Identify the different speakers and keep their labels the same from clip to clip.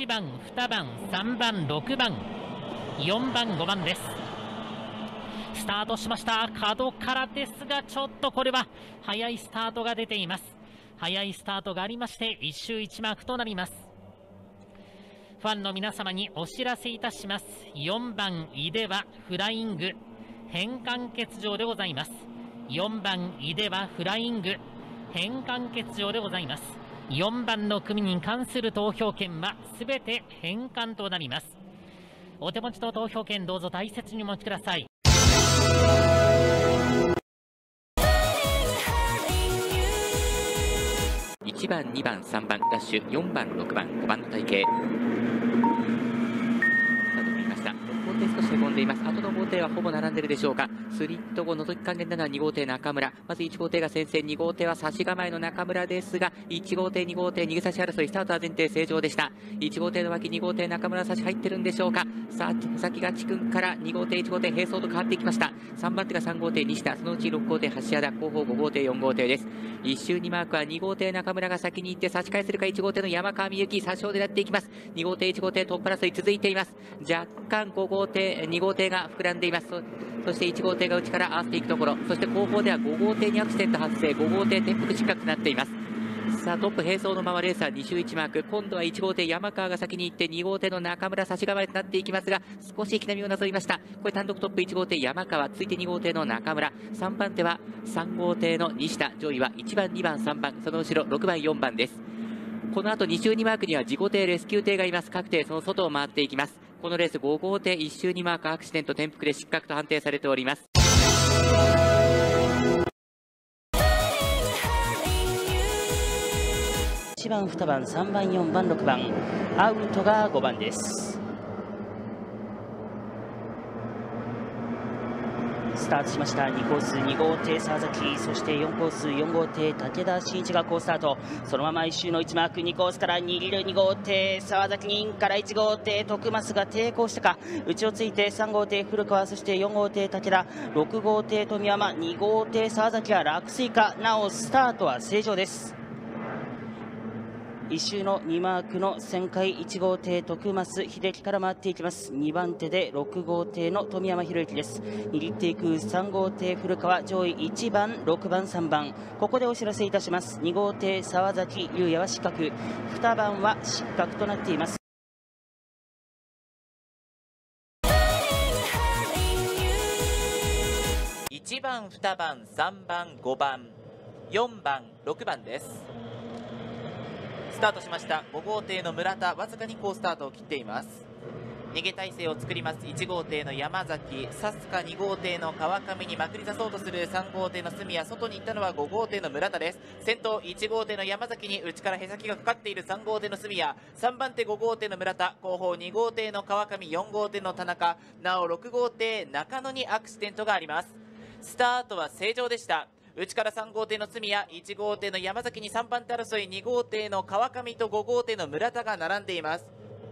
Speaker 1: 1番、2番、3番、6番、4番、5番です。スタートしました。角からですが、ちょっとこれは早いスタートが出ています。早いスタートがありまして1周1マークとなります。ファンの皆様にお知らせいたします。4番井出はフライング変換欠場でございます。4番井出はフライング変換欠場でございます。4番の組に関する投票権はすべて返還となります。お手持ちの投票権どうぞ大切にお持ちください。
Speaker 2: 1番、2番、3番、ダッシュ、4番、6番、5番の体系。6号艇少しへこんでいます。後の号艇はほぼ並んでるでしょうか。スリット後、覗き加減なのは2号艇中村。まず1号艇が先制、2号艇は差し構えの中村ですが、1号艇、2号艇、逃げ差し争い、スタートは前提正常でした。1号艇の脇、2号艇中村差し入ってるんでしょうか。さあ、先がちくんから2号艇、1号艇、並走と変わっていきました。3番手が3号艇、西田、そのうち6号艇、橋田、後方5号艇、4号艇です。1周2マークは2号艇中村が先に行って差し返せるか。1号艇の山川美幸、差しを狙っていきます。2号艇、1号艇、トップ争い続いています。若干5号艇、2号艇が膨らんでいます。そして1号艇が内から合わせていくところ、そして後方では5号艇にアクシデント発生、5号艇転覆失格となっています。さあ、トップ並走のままレースは2周1マーク。今度は1号艇山川が先に行って2号艇の中村差し構えとなっていきますが、少し引き波をなぞりました。これ単独トップ1号艇山川、続いて2号艇の中村、3番手は3号艇の西田、上位は1番、2番、3番、その後ろ6番、4番です。この後2周2マークには自己艇レスキュー艇がいます。各艇その外を回っていきます。このレース5号艇1周2マークアクシデント転覆で失格と判定されております。
Speaker 3: 1番、2番、3番、4番、6番、アウトが5番です。スタートしました。2コース2号艇沢崎、そして4コース4号艇武田真一が好スタート。そのまま1周の1マーク、2コースから握る2号艇沢崎インから1号艇徳増が抵抗したか、内をついて3号艇古川、そして4号艇武田、6号艇富山、2号艇沢崎は落水か。なおスタートは正常です。1周の2マークの旋回、1号艇徳増秀樹から回っていきます。2番手で6号艇の富山博之です。握っていく3号艇古川、上位1番、6番、3番。ここでお知らせいたします。2号艇沢崎優也は失格、2番は失格となっています。
Speaker 4: 1番、2番、3番、5番、4番、6番です。スタートしました。5号艇の村田、わずかに好スタートを切っています。逃げ体勢を作ります。1号艇の山崎、さすか2号艇の川上にまくり出そうとする3号艇の住谷、外に行ったのは5号艇の村田です。先頭1号艇の山崎に内からへさきがかかっている3号艇の住谷、3番手5号艇の村田、後方2号艇の川上、4号艇の田中、なお6号艇中野にアクシデントがあります。スタートは正常でした。内から3号艇の住谷、1号艇の山崎に3番手争い、2号艇の川上と5号艇の村田が並んでいます。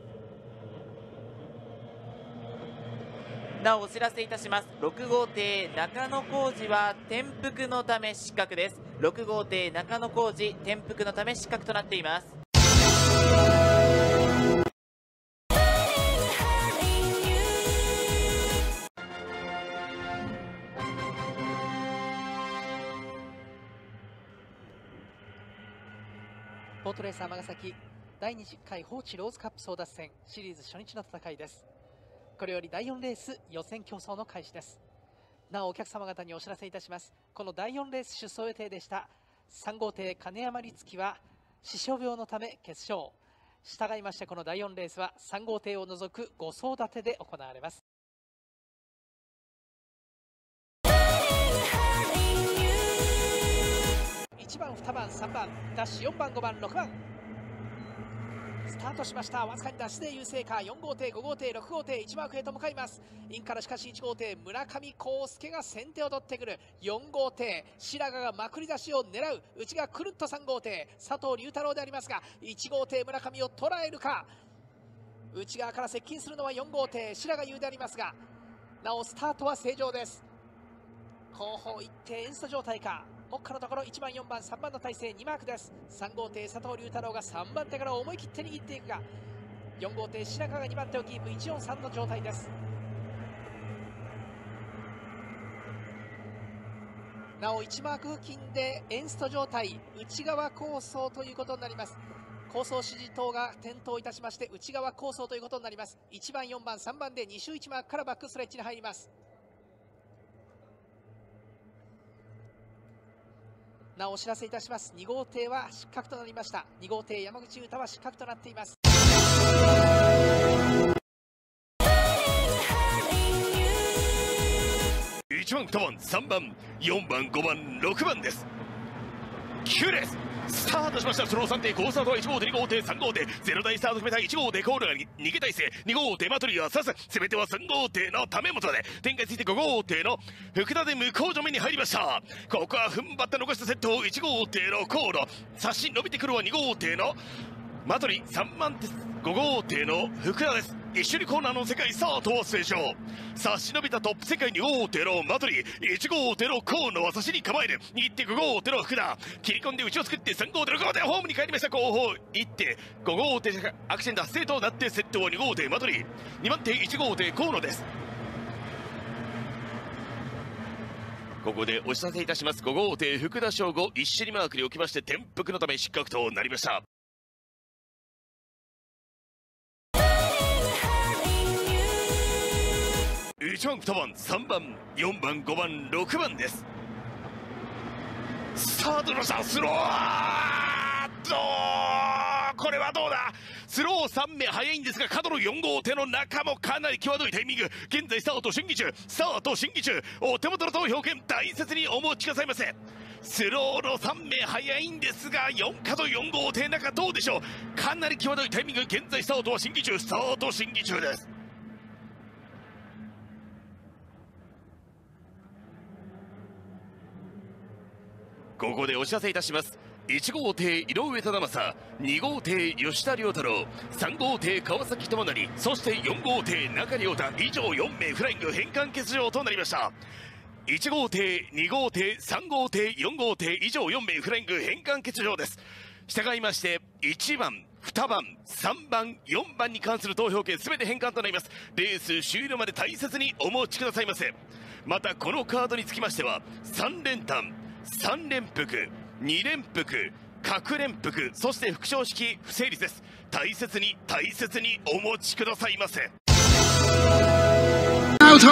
Speaker 4: なおお知らせいたします。6号艇中野浩二は転覆のため失格です。6号艇中野浩二、転覆のため失格となっています。
Speaker 5: ボートレース尼崎第20回放置ローズカップ争奪戦シリーズ初日の戦いです。これより第4レース予選競争の開始です。なおお客様方にお知らせいたします。この第4レース出走予定でした3号艇金山律樹は視床病のため欠場。従いましてこの第4レースは3号艇を除く5走立てで行われます。1番、2番、3番、ダッシュ4番、5番、6番。スタートしました。わずかにダッシュで優勢か。4号艇、5号艇、6号艇、1マークへと向かいます。インからしかし1号艇、村上康介が先手を取ってくる。4号艇、白髪がまくり出しを狙う。内がくるっと3号艇、佐藤龍太郎でありますが、1号艇、村上を捉えるか。内側から接近するのは4号艇、白髪優でありますが、なおスタートは正常です。後方一定エンスト状態か。目下のところ1番、4番、3番の体勢2マークです。3号艇佐藤龍太郎が3番手から思い切って握っていくが、 4号艇白川が2番手をキープ、143の状態です。なお1マーク付近でエンスト状態、内側構想ということになります。構想指示等が点灯いたしまして、内側構想ということになります。1番4番3番で2周1マークからバックストレッチに入ります。なおお知らせいたします。2号艇は失格となりました。2号艇山口優太は失格となっています。
Speaker 6: 1番、2番、3番、4番、5番、6番です。9レーススタートしました。スロー3艇、好スタートは1号艇、2号艇、3号艇、0台スタート決めた1号艇コールが逃げ体制、2号艇マトリーは刺す、全ては3号艇のため元で展開ついて5号艇の福田で向こう正面に入りました。ここは踏ん張って残したセットを1号艇のコール、差し伸びてくるは2号艇のマトリー、3番手5号艇の福田です。一緒にコーナーの世界スタートを成長、差し伸びたトップ世界2号艇のマトリー、1号艇の河野は差しに構える、握って5号艇の福田、切り込んで内を作って3号艇の5号艇ホームに帰りました。後方行って5号艇アクシデント発生となってセットは2号艇マトリー、2番手1号艇河野です。ここでお知らせいたします。5号艇福田翔吾、一緒にマークに置きまして転覆のため失格となりました。1番、2番、3番、4番、5番、6番です。スタートしました。スローこれはどうだ。スロー3名早いんですが、角の4号艇の中もかなり際どいタイミング。現在スタート審議中、スタート審議中。お手元の投票権大切にお持ちくださいませ。スローの3名早いんですが、4角4号艇中どうでしょう。かなり際どいタイミング。現在スタートは審議中、スタート審議中です。ここでお知らせいたします。1号艇井上忠正、2号艇吉田亮太郎、3号艇川崎智成、そして4号艇中亮太、以上4名フライング返還欠場となりました。1号艇、2号艇、3号艇、4号艇、以上4名フライング返還欠場です。従いまして1番、2番、3番、4番に関する投票権すべて返還となります。レース終了まで大切にお持ちくださいませ。またこのカードにつきましては3連単、3連複、2連複、各連複、そして副賞式不成立です。大切に大切にお持ちくださいませ。アウト。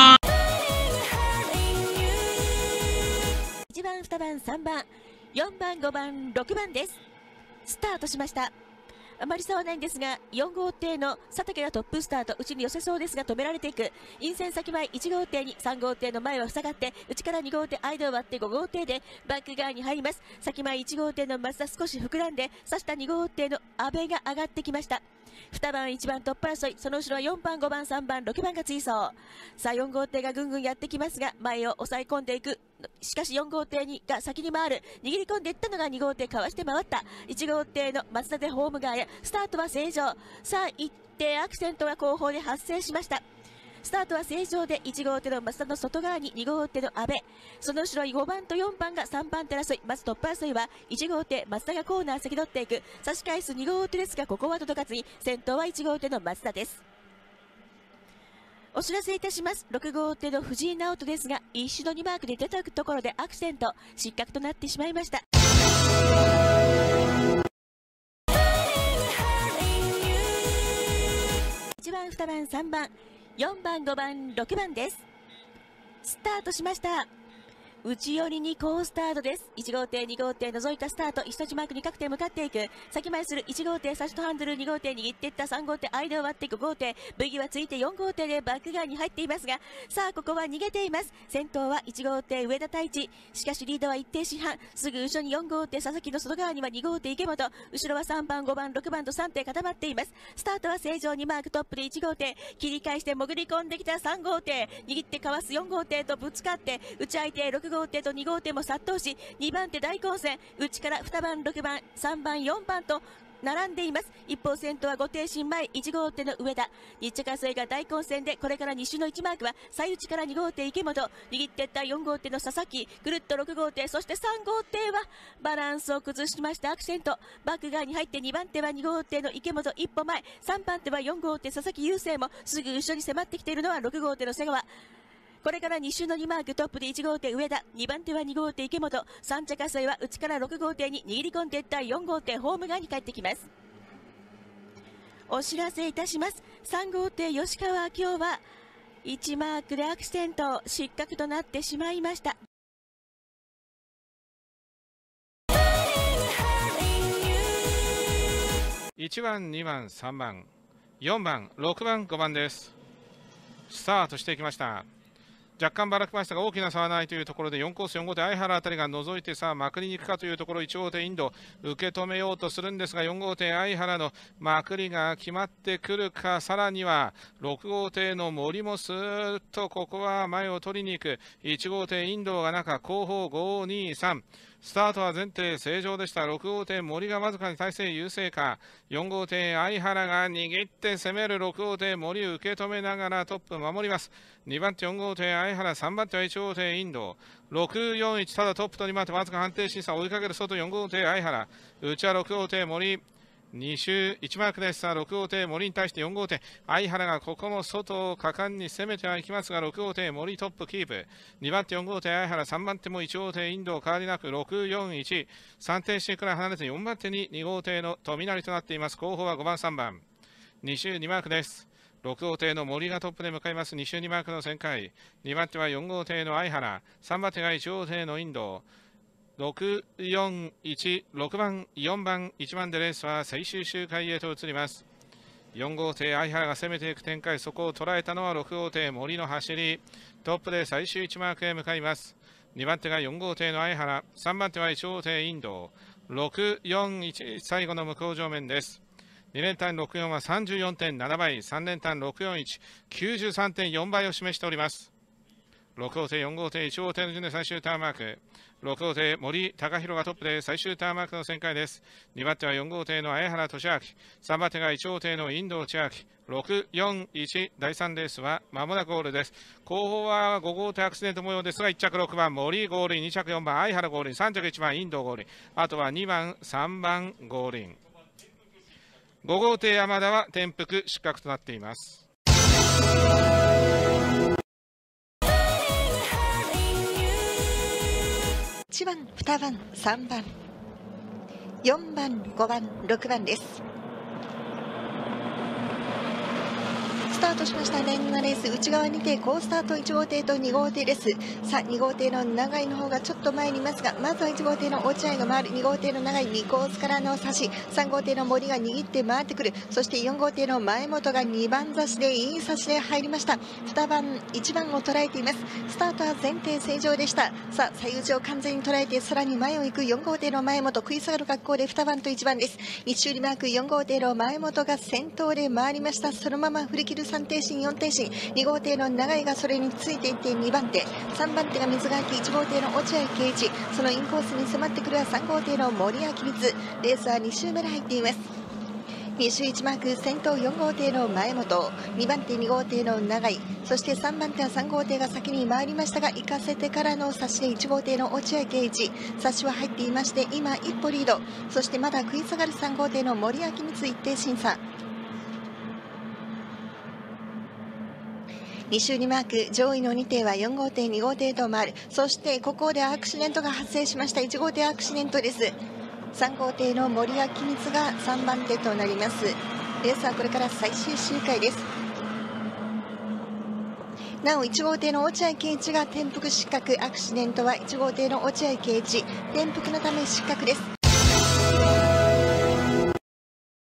Speaker 7: 1番、2番、3番、4番、5番、6番です。スタートしました。あまり差はないんですが、4号艇の佐竹がトップスタート、内に寄せそうですが止められていく。陰線先前1号艇に3号艇の前は塞がって、内から2号艇間を割って5号艇でバック側に入ります。先前1号艇の松田少し膨らんで、刺した2号艇の阿部が上がってきました。2番、1番トップ争い、その後ろは4番、5番、3番、6番が追走。さあ4号艇がぐんぐんやってきますが、前を抑え込んでいく。しかし4号艇が先に回る。握り込んでいったのが2号艇、かわして回った。1号艇の松田でホーム側へ。スタートは正常。さあ一定アクセントが後方で発生しました。スタートは正常で1号艇の松田の外側に2号艇の阿部、その後ろに5番と4番が3番手争い。まずトップ争いは1号艇松田がコーナー先取っていく。差し返す2号艇ですが、ここは届かずに先頭は1号艇の松田です。お知らせいたします。6号艇の藤井直人ですが、一種の2マークで出たところでアクセント失格となってしまいました。1番、2番、3番、4番、5番、6番です。スタートしました。内寄りに好スタートです。1号艇、2号艇除いたスタート、一字マークに各艇向かっていく。先前する1号艇、サシとハンドル、2号艇握っていった3号艇、間を割って5号艇、ブギはついて4号艇でバック側に入っていますが、さあここは逃げています。先頭は1号艇、上田太一。しかしリードは一定四半。すぐ後ろに4号艇、佐々木の外側には2号艇、池本。後ろは3番、5番、6番と3艇固まっています。スタートは正常、2マークトップで1号艇。切り返して潜り込んできた3号艇。握ってかわす4号艇とぶつかって、内相手6号艇と2号艇も殺到し、2番手大混戦。内から2番、6番、3番、4番と並んでいます。一方先頭は5艇新前1号艇の上田、日着争いが大混戦で、これから2周の1マークは最内から2号艇池本、握っていった4号艇の佐々木、ぐるっと6号艇、そして3号艇はバランスを崩しましたアクセント、バック側に入って2番手は2号艇の池本一歩前、3番手は4号艇佐々木雄星もすぐ後ろに迫ってきているのは6号艇の瀬川。これから2周の2マーク、トップで1号艇上田、2番手は2号艇池本、3着争いは内から6号艇に握り込んでいった4号艇ホーム側に帰ってきます。お知らせいたします。3号艇吉川明夫は1マークでアクシデント、失格となってしまいました。
Speaker 8: 1番、2番、3番、4番、6番、5番です。スタートしていきました。若干ばらけましたが大きな差はないというところで4コース4号艇相原あたりが覗いてさあまくりに行くかというところ、1号艇インド受け止めようとするんですが4号艇相原のまくりが決まってくるか、さらには6号艇の森もスーッとここは前を取りに行く。1号艇インドが中後方523、スタートは前提正常でした。6号艇森がわずかに体勢優勢か。4号艇相原が握って攻める。6号艇森を受け止めながらトップ守ります。2番手4号艇相原、3番手は1号艇インド、641、ただトップと2番手わずか判定審査、追いかける外4号艇相原、内は6号艇森、2周1マークです。さあ6号艇森に対して4号艇相原がここも外を果敢に攻めてはいきますが、6号艇森トップキープ、2番手4号艇相原、3番手も1号艇インド変わりなく641、3点シーから離れて4番手に2号艇の富成となっています。後方は5番3番、2周2マークです。6号艇の森がトップで向かいます。2周2マークの旋回、2番手は4号艇の相原、3番手が1号艇のインド、641、6番、4番、1番でレースは最終周回へと移ります。4号艇相原が攻めていく展開、そこを捉えたのは6号艇森の走り、トップで最終1マークへ向かいます。2番手が4号艇の相原、3番手は1号艇インド、641、最後の向こう上面です。2連単64は 34.7 倍、3連単641、93.4 倍を示しております。6号艇、4号艇、1号艇の順で最終ターンマーク。6号艇、森高弘がトップで最終ターンマークの旋回です。2番手は4号艇の相原俊明。3番手が1号艇のインド千秋。641、第3レースは間もなくゴールです。後方は5号艇アクシデント模様ですが、1着6番、森ゴールイン、2着4番、相原ゴールイン、3着1番、インドゴールイン、あとは2番、3番ゴールイン。5号艇山田は転覆失格となっています。
Speaker 9: 1番、2番、3番、4番、5番、6番です。スタートしました第7レース、内側にて好スタート、1号艇と2号艇です。さあ2号艇の長井の方がちょっと前にいますが、まずは1号艇の落合が回る。2号艇の長井2コースからの差し、3号艇の森が握って回ってくる。そして4号艇の前本が2番差しでいい差しで入りました。2番1番を捉えています。スタートは前提正常でした。さあ最内を完全に捉えてさらに前を行く4号艇の前本、食い下がる格好で2番と1番です。1周にマーク4号艇の前本が先頭で回りました。そのまま振り切る3艇進4艇進、2号艇の長井がそれについていって2番手、3番手が水垣、1号艇の落合圭一、そのインコースに迫ってくるは3号艇の森明光。レースは2周目で入っています。2周1マーク、先頭4号艇の前本、2番手2号艇の長井、そして3番手は3号艇が先に回りましたが、行かせてからの差しで1号艇の落合圭一、差しは入っていまして今一歩リード。そしてまだ食い下がる3号艇の森明光、一艇審査。2周にマーク、上位の2艇は4号艇2号艇と回る。そしてここでアクシデントが発生しました。1号艇アクシデントです。3号艇の森明光が3番手となります。レースはこれから最終周回です。なお1号艇の落合圭一が転覆失格、アクシデントは1号艇の落合圭一、転覆のため失格です。